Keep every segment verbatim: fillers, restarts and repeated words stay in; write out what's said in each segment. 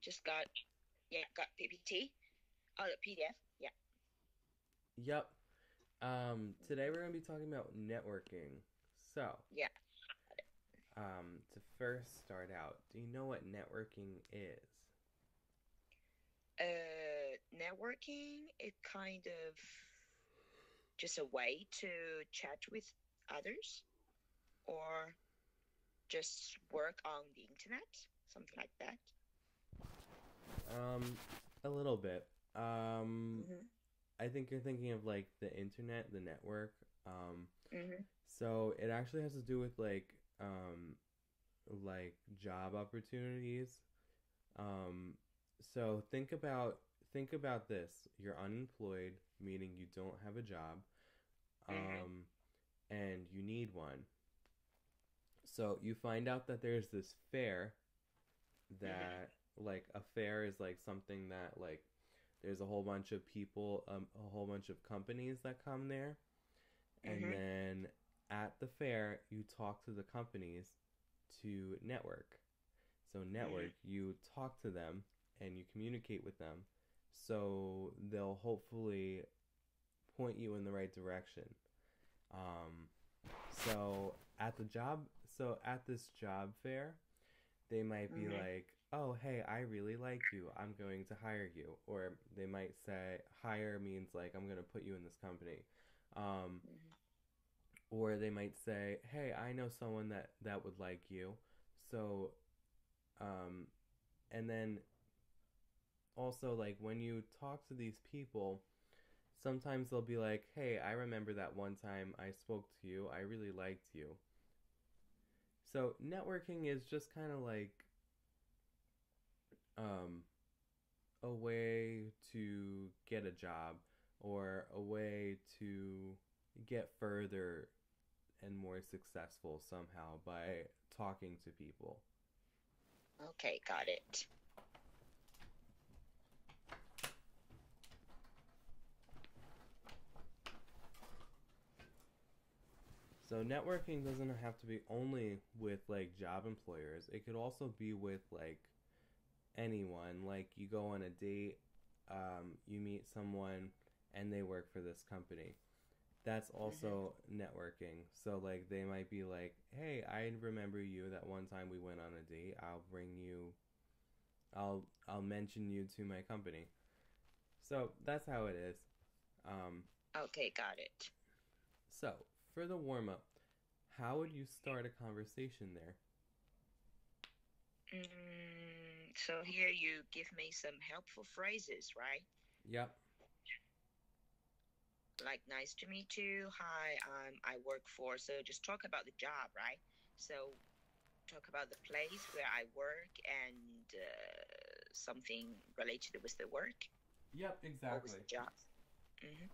just got yeah got P P T. Oh, the P D F. Yeah. Yep. Um, today we're going to be talking about networking. So, Yeah. um, to first start out, do you know what networking is? Uh, networking. It kind of just a way to chat with others or just work on the internet, something like that. Um, a little bit. Um, Mm-hmm. I think you're thinking of like the internet, the network. Um, Mm-hmm. so it actually has to do with like um like job opportunities. Um, so think about think about this. You're unemployed, meaning you don't have a job. Mm-hmm. Um, and you need one. So you find out that there's this fair Mm-hmm. that like a fair is like something that like there's a whole bunch of people, um, a whole bunch of companies that come there, and Mm-hmm. then at the fair you talk to the companies to network. So Mm-hmm. network, you talk to them and you communicate with them, so they'll hopefully point you in the right direction. Um, so at the job, so at this job fair, they might be Mm-hmm. like, "Oh, hey, I really like you. I'm going to hire you." Or they might say, "Hire means like I'm going to put you in this company." Um, Mm-hmm. or they might say, "Hey, I know someone that that would like you." So, um, and then also like when you talk to these people, sometimes they'll be like, "Hey, I remember that one time I spoke to you. I really liked you." So networking is just kind of like um, a way to get a job or a way to get further and more successful somehow by talking to people. Okay, got it. So networking doesn't have to be only with like job employers. It could also be with like anyone. Like you go on a date, um, you meet someone and they work for this company. That's Mm-hmm. also networking. So like they might be like, "Hey, I remember you that one time we went on a date. I'll bring you I'll I'll mention you to my company." So that's how it is. Um Okay, got it. so for the warm up, how would you start a conversation there? Mm, so here you give me some helpful phrases, right? Yep. Like nice to meet you. Hi, um, I work for. So just talk about the job, right? So talk about the place where I work and uh, something related with the work Yep, or with exactly. the job. Mm-hmm.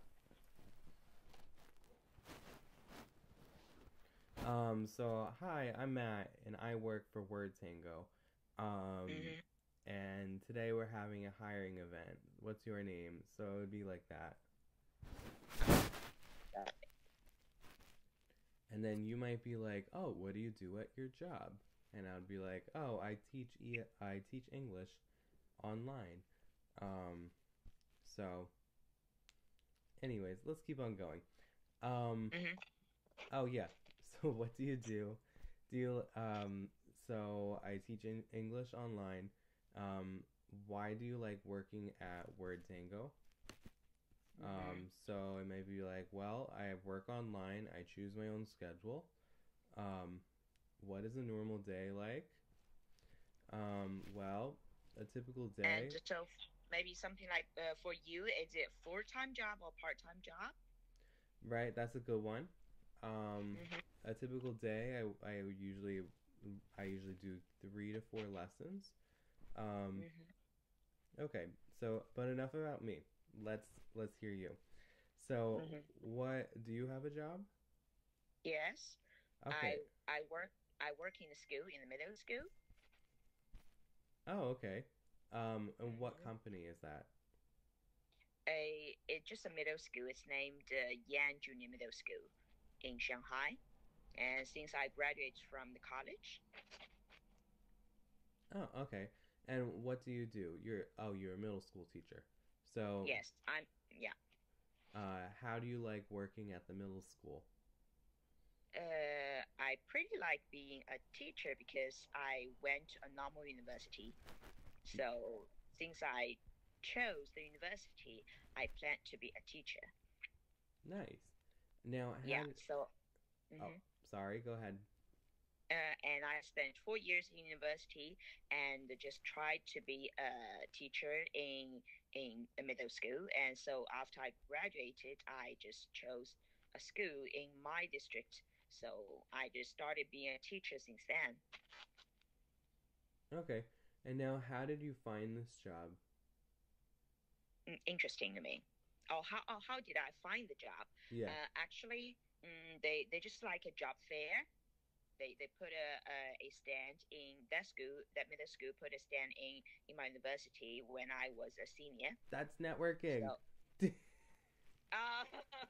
Um so hi, I'm Matt and I work for Word Tango. Um Mm-hmm. and today we're having a hiring event. What's your name? So it would be like that. Okay. Got it. And then you might be like, "Oh, what do you do at your job?" And I'd be like, "Oh, I teach e- I teach English online." Um, so, anyways, let's keep on going. Um, Mm-hmm. oh yeah. So what do you do? Do you um? So I teach in English online. Um, why do you like working at Word Tango? Mm-hmm. Um, so it may be like, well, I work online. I choose my own schedule. Um, what is a normal day like? Um, well, a typical And day, so maybe something like uh, for you, is it full time job or part time job? right? That's a good one. Um, Mm-hmm. a typical day, I, I usually I usually do three to four lessons. Um, Mm-hmm. okay, so but enough about me. Let's let's hear you. So, Mm-hmm. what do you have a job? Yes, I Okay. I work I work in a school in the middle school. Oh, okay. Um, and what Mm-hmm. company is that? A it's just a middle school. It's named uh, Yan Junior Middle School in Shanghai. And since I graduated from the college, Oh, okay. And what do you do? You're oh, you're a middle school teacher. So, Yes, I'm. Yeah. uh, how do you like working at the middle school? Uh, I pretty like being a teacher because I went to a normal university. So since I chose the university, I plan to be a teacher. Nice. Now, how Yeah. did, So. oh, Mhm. sorry, go ahead. Uh, and I spent four years in university and just tried to be a teacher in in a middle school. And so after I graduated, I just chose a school in my district. So I just started being a teacher since then. Okay. And now, how did you find this job? Mm, interesting to me. Oh, how oh, how did I find the job? Yeah. Uh, actually, mm, they they just like a job fair. They they put a, a a stand in that school, that middle school put a stand in in my university when I was a senior. That's networking. So, uh,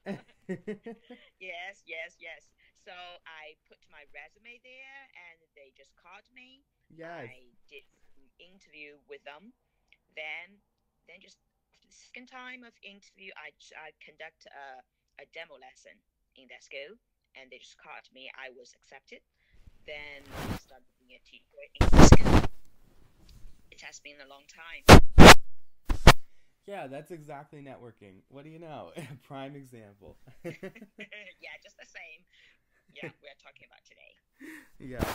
yes, yes, yes. So I put my resume there, and they just called me. Yes. I did some interview with them. Then, then just after the second time of interview, I I conduct a a demo lesson in that school, and they just called me. I was accepted. Then I started being a teacher in the school. It has been a long time. Yeah, that's exactly networking. What do you know? Prime example. Yeah, just the same. Yeah, we're talking about today. Yeah.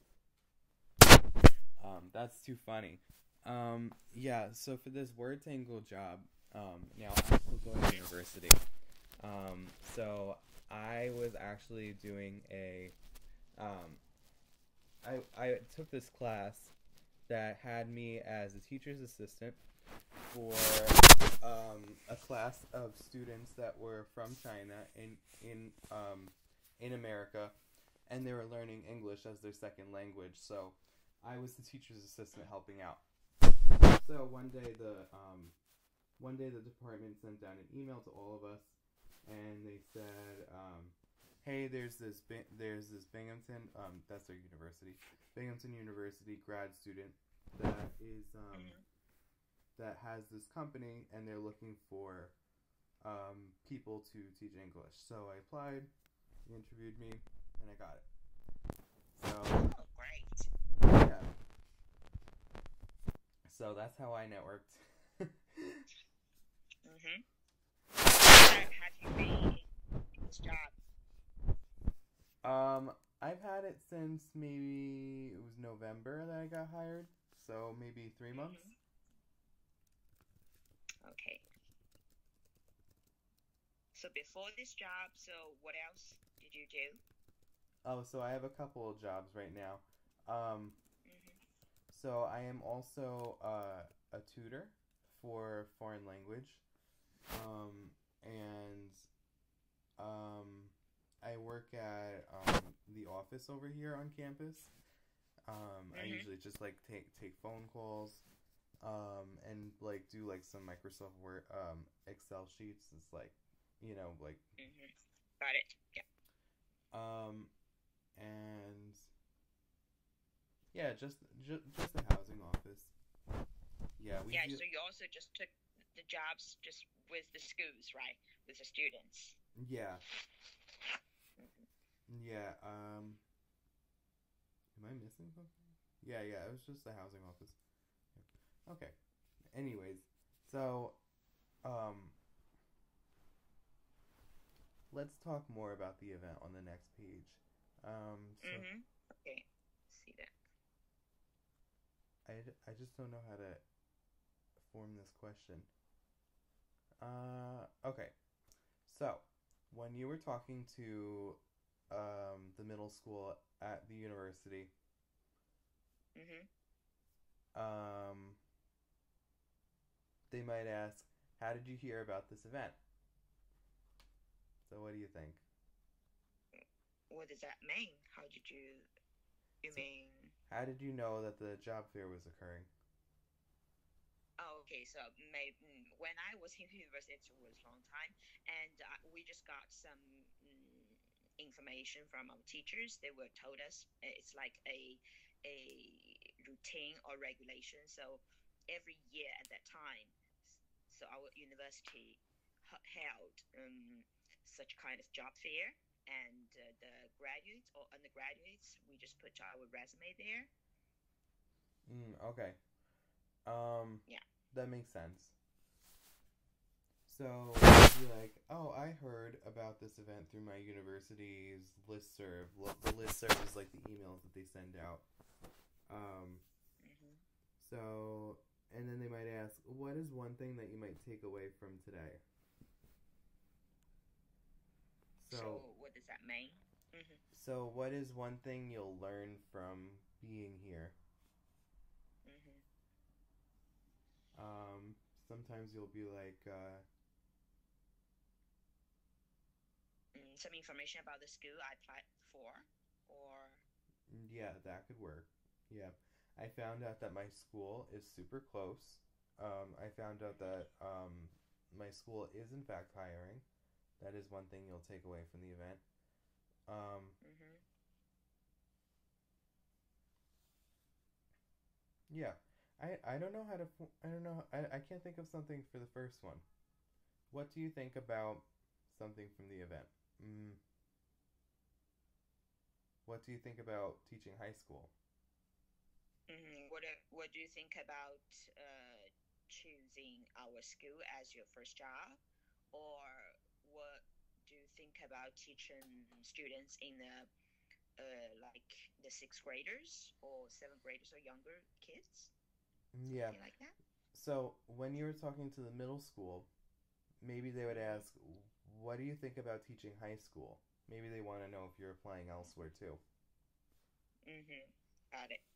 Um, that's too funny. Um, yeah, so for this word tangle job, um, now I'm still going to university. Um, so I was actually doing a, um, I, I took this class that had me as a teacher's assistant for um, a class of students that were from China in in um, in America, and they were learning English as their second language. So I was the teacher's assistant helping out. So one day the um, one day the department sent down an email to all of us, and they said, um, "Hey, there's this there's this Binghamton um, that's their university, Binghamton University grad student that is um, Mm-hmm. that has this company, and they're looking for um, people to teach English." So I applied, they interviewed me, and I got it. So Oh, great. yeah, so that's how I networked. Mm-hmm. How long have you been in this job? um, I've had it since maybe it was November that I got hired, so maybe three months. Mm-hmm. Okay. So before this job, so what else did you do? Oh, so I have a couple of jobs right now. Um, Mm-hmm. so I am also uh, a tutor for foreign language, um, and um, I work at um, the office over here on campus. Um, I Mm-hmm. usually just like take take phone calls, um, and like do like some Microsoft Word, um, Excel sheets. It's like, you know, like Mm-hmm. Got it. Yeah. um, and yeah, just just just the housing office. Yeah, we Yeah. do. So you also just took the jobs just with the schools, right? With the students. Yeah, Mm-hmm. yeah. Um, am I missing something? Yeah, yeah. It was just the housing office. Okay. Anyways, so um, let's talk more about the event on the next page. Um, so Mm-hmm. Okay. See that. I, I just don't know how to form this question. Uh, okay. So when you were talking to um, the middle school at the university, Mm-hmm. um, they might ask, "How did you hear about this event?" So what do you think? What does that mean? How did you? You So mean? how did you know that the job fair was occurring? Oh, okay. So maybe when I was in university, it was a long time, and uh, we just got some mm, information from our teachers. They were told us uh, it's like a a routine or regulation. So every year at that time, so our university held um, such kind of job fair, and uh, the graduates or undergraduates, we just put our resume there. Mm, okay. Um, Yeah. that makes sense. So, you're like, oh, I heard about this event through my university's listserv. The listserv is like the emails that they send out. Um, Mm-hmm. so, and then they might ask, what is one thing that you might take away from today? So, so what does that mean? Mm-hmm. So, what is one thing you'll learn from being here? Mm-hmm. Um, sometimes you'll be like, uh, mm, some information about the school I applied for, or yeah, that could work. Yeah. I found out that my school is super close. Um, I found out mm-hmm. that um, my school is in fact hiring. That is one thing you'll take away from the event. Um, Mm-hmm. yeah. I, I don't know how to. I don't know. I, I can't think of something for the first one. What do you think about something from the event? Mm, what do you think about teaching high school? Mm-hmm. What What do you think about uh, choosing our school as your first job, or what do you think about teaching students in the uh, like the sixth graders or seventh graders or younger kids, Yeah. something like that? So when you were talking to the middle school, maybe they would Mm-hmm. ask, "What do you think about teaching high school?" Maybe they want to know if you're applying elsewhere too. Mm-hmm. Got it.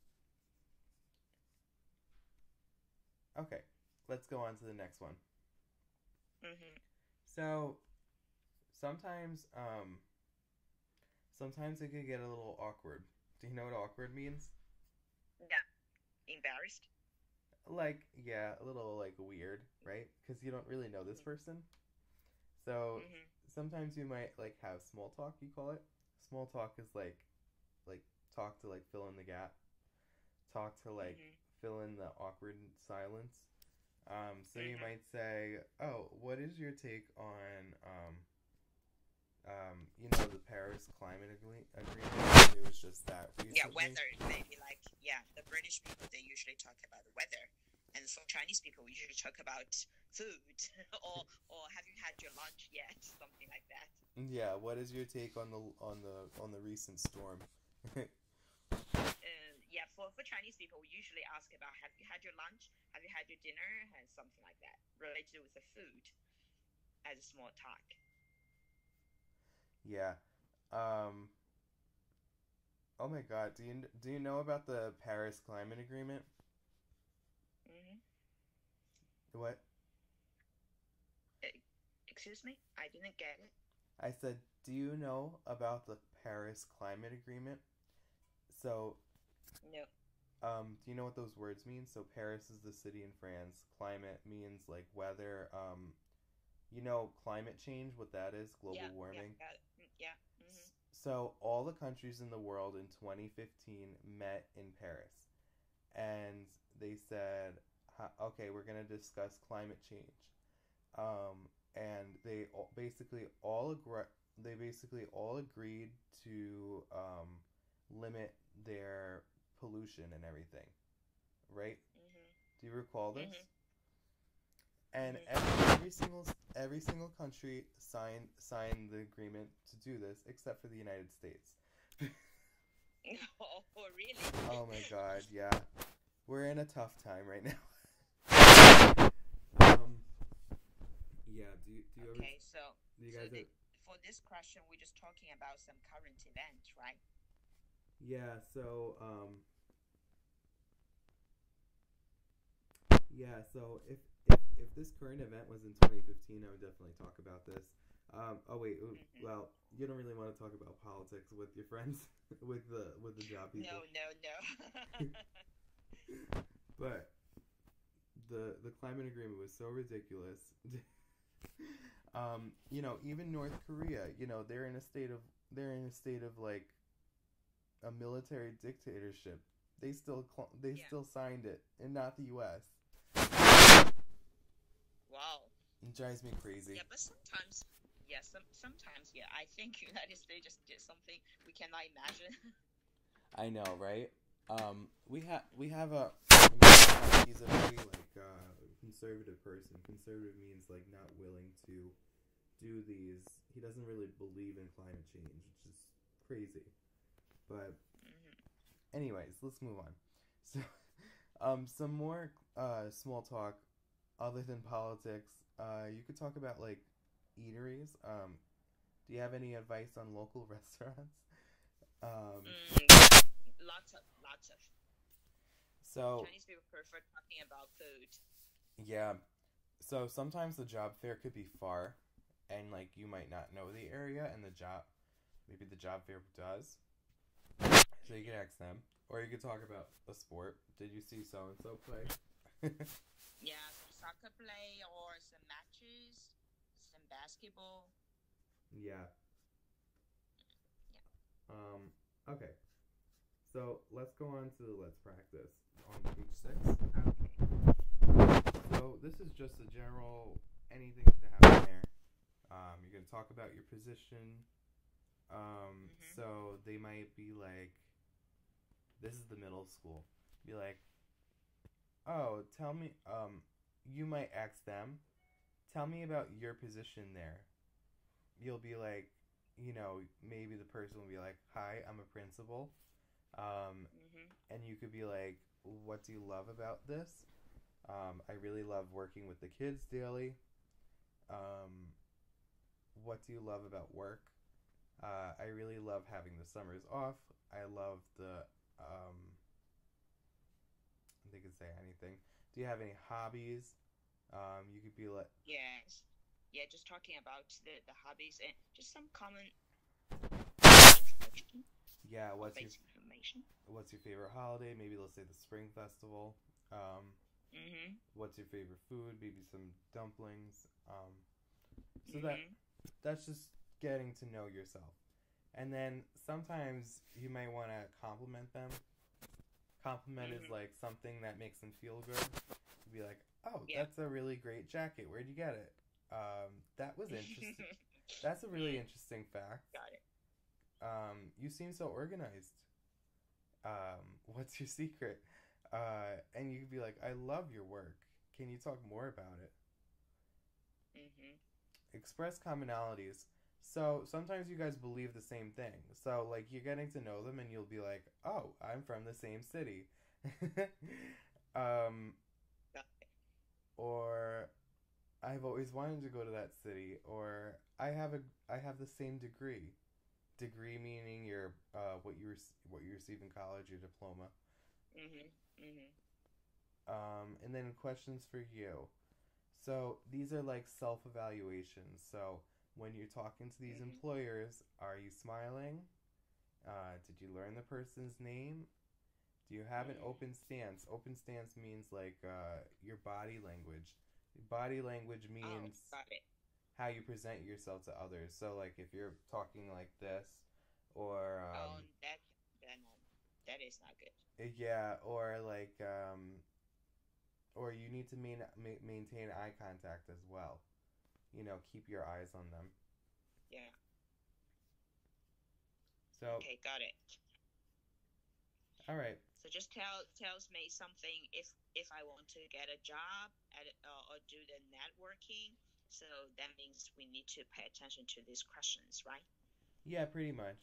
Okay, let's go on to the next one. Mm-hmm. So sometimes, um, sometimes it could get a little awkward. Do you know what awkward means? Yeah. Embarrassed. Like, yeah, a little like weird, right? Because you don't really know this person. So Mm-hmm. sometimes you might like have small talk. You call it. Small talk is like, like talk to like fill in the gap. Talk to like Mm-hmm. fill in the awkward silence. Um, so you Mm-hmm. might say, "Oh, what is your take on um, um, you know, the Paris Climate agree- Agreement?" It was just that Yeah, recently. weather. Maybe like yeah, the British people they usually talk about the weather, and for Chinese people we usually talk about food or or have you had your lunch yet? Something like that. Yeah, what is your take on the on the on the recent storm? Uh, yeah, for for Chinese people we usually ask about have you had your lunch? Have you had your dinner? And something like that related with the food as a small talk. Yeah. Um, oh my God, do you do you know about the Paris Climate Agreement? Mm-hmm. What? Uh, excuse me, I didn't get it. I said, do you know about the Paris Climate Agreement? So, No. um, do you know what those words mean? So, Paris is the city in France. Climate means like weather. Um, you know, climate change, what that is, global Yeah, yeah, warming. got it. Mm, yeah. Mm-hmm. So, all the countries in the world in twenty fifteen met in Paris. And they said, okay, we're going to discuss climate change. Um, and they basically all agree. They basically all agreed to um, limit their pollution and everything, right? Mm-hmm. Do you recall this? Mm-hmm. And Mm-hmm. every, every single every single country signed signed the agreement to do this, except for the United States. Oh, really? Oh my God, yeah, we're in a tough time right now. um, yeah. Do you do you Okay, ever? so Do you so guys? the, Ever, for this question, we're just talking about some current event, right? yeah. So um, yeah. So if if if this current event was in twenty fifteen, I would definitely talk about this. Um, oh wait, Mm-hmm. well, you don't really want to talk about politics with your friends, with the with the job No, people. no, no. But the the climate agreement was so ridiculous. um, you know, even North Korea, you know, they're in a state of they're in a state of like a military dictatorship. They still cl- they Yeah. still signed it, and not the U S. Wow. It drives me crazy. Yeah, but sometimes, yeah, some sometimes, yeah, I think United States just did something we cannot imagine. I know, right? Um, we have we have a he's a very like uh, conservative person. Conservative means like not willing to do these. He doesn't really believe in climate change, which is crazy. But Hmm. anyways, let's move on. So, um, some more uh, small talk other than politics. Uh, you could talk about like eateries. Um, do you have any advice on local restaurants? Um, Mm, yeah, lots of lots of so Chinese people prefer talking about food. yeah, so sometimes the job fair could be far, and like you might not know the area, and the job maybe the job fair does. So you can Hmm. ask them, or you could talk about a sport. Did you see so and so play? Yeah, some soccer play or some matches, some basketball. Yeah. Yeah. Um. Okay. So let's go on to the let's practice on page six. Okay. So this is just a general anything could happen there. Um, you're gonna talk about your position. Um, Mhm. so they might be like, this is the middle school. Be like, oh, tell me. Um, you might ask them, tell me about your position there. You'll be like, you know, maybe the person will be like, hi, I'm a principal. Um, Mhm. and you could be like, what do you love about this? Um, I really love working with the kids daily. Um, what do you love about work? Uh, I really love having the summers off. I love the. Um, they could say anything. Do you have any hobbies? Um, you could be like, Yes. Yeah, just talking about the the hobbies and just some common information yeah, or what's your basic information. what's your favorite holiday? Maybe let's say the spring festival. Um, Mhm. what's your favorite food? Maybe some dumplings. Um, so that Mhm. that's just getting to know yourself. And then sometimes you might want to compliment them. Compliment is Mhm. like something that makes them feel good. Be like, "Oh, Yeah. that's a really great jacket. Where'd you get it?" Um, that was interesting. That's a really Mm, interesting fact. got it. Um, you seem so organized. Um, what's your secret? Uh, and you could be like, "I love your work. Can you talk more about it?" Mhm. Express commonalities. So sometimes you guys believe the same thing. So like you're getting to know them, and you'll be like, "Oh, I'm from the same city," um, Got it. or I've always wanted to go to that city, or I have a I have the same degree. Degree meaning your uh, what you rec- what you receive in college, your diploma. Mhm. Mhm. Um, and then questions for you. So these are like self evaluations. So when you're talking to these Mhm. employers, are you smiling? Uh, did you learn the person's name? Do you have an Mm. open stance? Open stance means like uh, your body language. Body language Oh, means got it. how you present yourself to others. So like if you're talking like this, or um, Oh, that that no, that is not good. yeah, or like um, or you need to main, ma- maintain eye contact as well. You know, keep your eyes on them. Yeah. So, Okay, got it. all right. So just tell tells me something if if I want to get a job at uh, or do the networking. So that means we need to pay attention to these questions, right? Yeah, pretty much.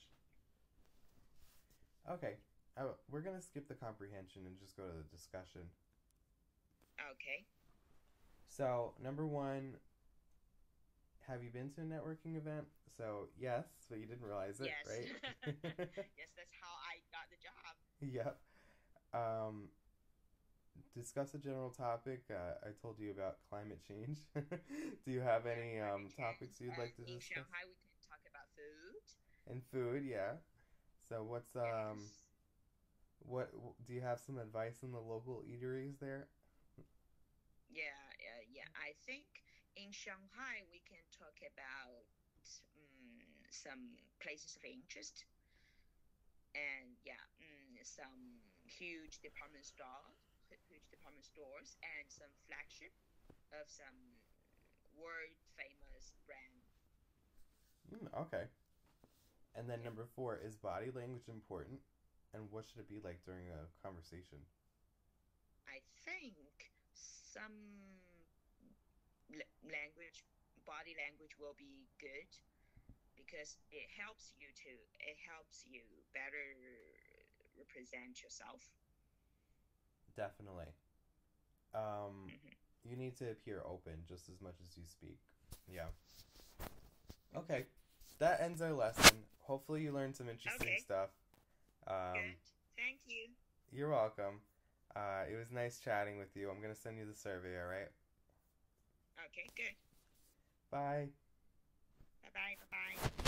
Okay. Uh, we're going to skip the comprehension and just go to the discussion. Okay. So, number one, have you been to a networking event? So, yes, but you didn't realize it, Yes. right? Yes, that's how I got the job. Yep. Um, discuss a general topic. Uh, I told you about climate change. Do you have Yeah, any climate um, change. topics you'd And like to in discuss? Shanghai, we can talk about food. And food, yeah. So, what's um, Yes. what do you have some advice on the local eateries there? Yeah, uh, yeah. I think in Shanghai, we can talk about um, some places of interest and yeah, mm, some huge department store, huge department stores, and some flagship of some world famous brand. Mm, okay. And then Yeah, number four, is body language important? And what should it be like during a conversation? I think some l- language, body language will be good because it helps you to it helps you better represent yourself. Definitely. Um, Hmm. you need to appear open just as much as you speak. Yeah. Okay. That ends our lesson. Hopefully, you learned some interesting Okay, stuff. Um, good. Thank you. you're welcome. Uh, it was nice chatting with you. I'm going to send you the survey, all right? Okay, good. Bye. Bye bye. Bye bye.